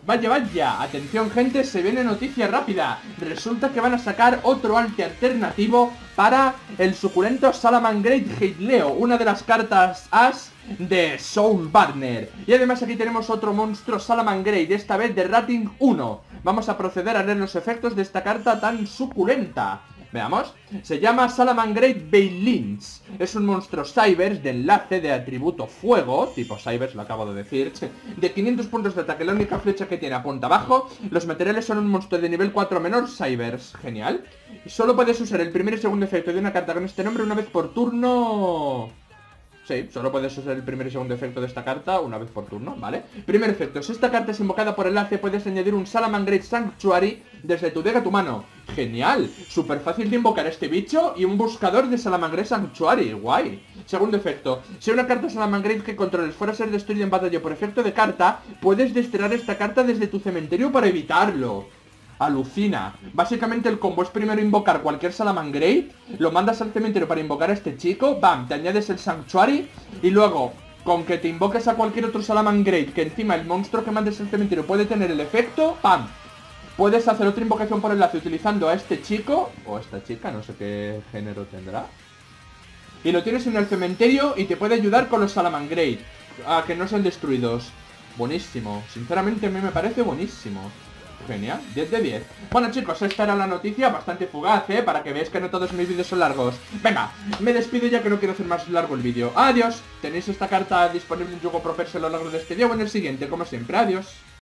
Vaya, vaya, atención gente, se viene noticia rápida. Resulta que van a sacar otro arte alternativo para el suculento Salamangreat Heitleo, una de las cartas as de Soulburner. Y además aquí tenemos otro monstruo Salamangreat, esta vez de rating 1. Vamos a proceder a leer los efectos de esta carta tan suculenta. Veamos, se llama Salamangreat Veilins. Es un monstruo Cybers de enlace de atributo fuego, tipo Cybers, lo acabo de decir, de 500 puntos de ataque. La única flecha que tiene apunta abajo. Los materiales son un monstruo de nivel 4 menor, Cybers, genial. Y solo puedes usar el primer y segundo efecto de una carta con este nombre una vez por turno. Sí, solo puedes usar el primer y segundo efecto de esta carta una vez por turno, ¿vale? Primer efecto, si esta carta es invocada por enlace, puedes añadir un Salamangreat Sanctuary desde tu deck a tu mano. ¡Genial! Súper fácil de invocar este bicho y un buscador de Salamangreat Sanctuary, guay. Segundo efecto, si una carta Salamangreat que controles fuera a ser destruida en batalla por efecto de carta, puedes desterrar esta carta desde tu cementerio para evitarlo. Alucina. Básicamente el combo es primero invocar cualquier Salamangreat, lo mandas al cementerio para invocar a este chico, bam, te añades el Sanctuary y luego, con que te invoques a cualquier otro Salamangreat, que encima el monstruo que mandes al cementerio puede tener el efecto, pam. Puedes hacer otra invocación por enlace utilizando a este chico, o esta chica, no sé qué género tendrá. Y lo tienes en el cementerio y te puede ayudar con los Salamangreat, a que no sean destruidos. Buenísimo, sinceramente a mí me parece buenísimo. Genial, 10 de 10. Bueno chicos, esta era la noticia, bastante fugaz, para que veáis que no todos mis vídeos son largos. Venga, me despido ya que no quiero hacer más largo el vídeo. Adiós, tenéis esta carta disponible en Juego Pro Perse a lo largo de este día o en el siguiente, como siempre, adiós.